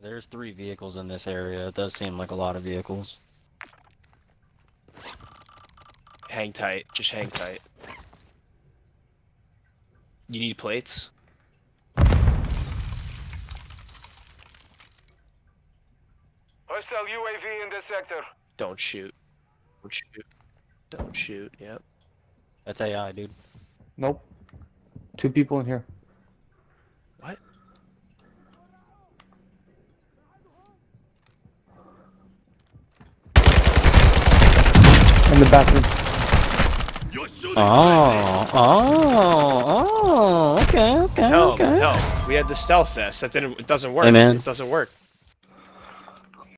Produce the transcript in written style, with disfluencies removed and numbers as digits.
There's 3 vehicles in this area. It does seem like a lot of vehicles. Hang tight. Just hang tight. You need plates? Hostile UAV in this sector. Don't shoot. Don't shoot. Don't shoot. Yep. That's AI, dude. Nope. 2 people in here. What? In the bathroom. Okay. No, no. We had the stealth vest. That didn't. It doesn't work. Hey, man. It doesn't work.